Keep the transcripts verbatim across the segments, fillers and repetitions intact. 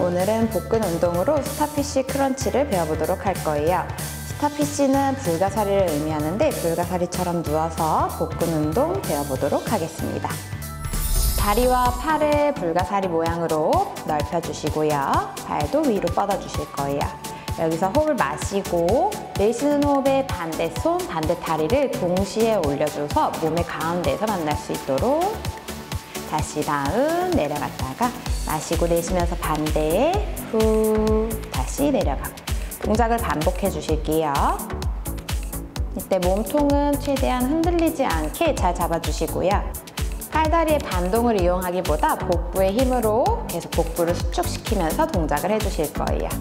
오늘은 복근 운동으로 스타피쉬 크런치를 배워보도록 할 거예요. 스타피쉬는 불가사리를 의미하는데 불가사리처럼 누워서 복근 운동 배워보도록 하겠습니다. 다리와 팔을 불가사리 모양으로 넓혀주시고요. 발도 위로 뻗어주실 거예요. 여기서 호흡을 마시고 내쉬는 호흡에 반대 손, 반대 다리를 동시에 올려줘서 몸의 가운데에서 만날 수 있도록 다시 다운 내려갔다가 마시고 내쉬면서 반대 후 다시 내려가고 동작을 반복해 주실게요. 이때 몸통은 최대한 흔들리지 않게 잘 잡아주시고요. 팔다리의 반동을 이용하기보다 복부의 힘으로 계속 복부를 수축시키면서 동작을 해주실 거예요.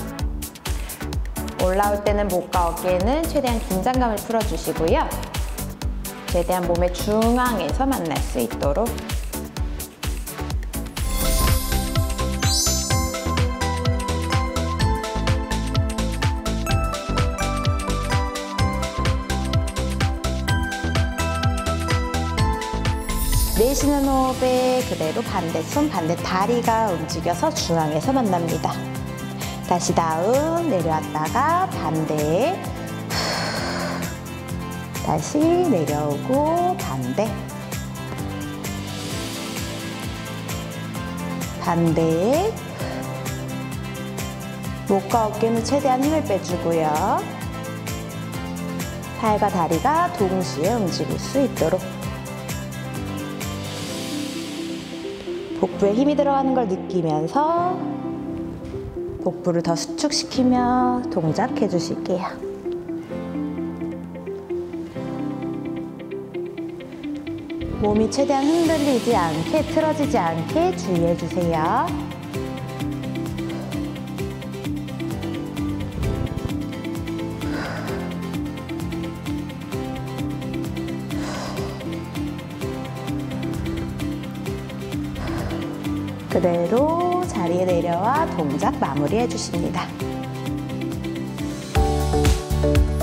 올라올 때는 목과 어깨는 최대한 긴장감을 풀어주시고요. 최대한 몸의 중앙에서 만날 수 있도록 내쉬는 호흡에 그대로 반대 손, 반대 다리가 움직여서 중앙에서 만납니다. 다시 다운 내려왔다가 반대 다시 내려오고 반대 반대 목과 어깨는 최대한 힘을 빼주고요. 팔과 다리가 동시에 움직일 수 있도록 복부에 힘이 들어가는 걸 느끼면서 복부를 더 수축시키며 동작해 주실게요. 몸이 최대한 흔들리지 않게, 틀어지지 않게 주의해 주세요. 그대로 자리에 내려와 동작 마무리해 주십니다.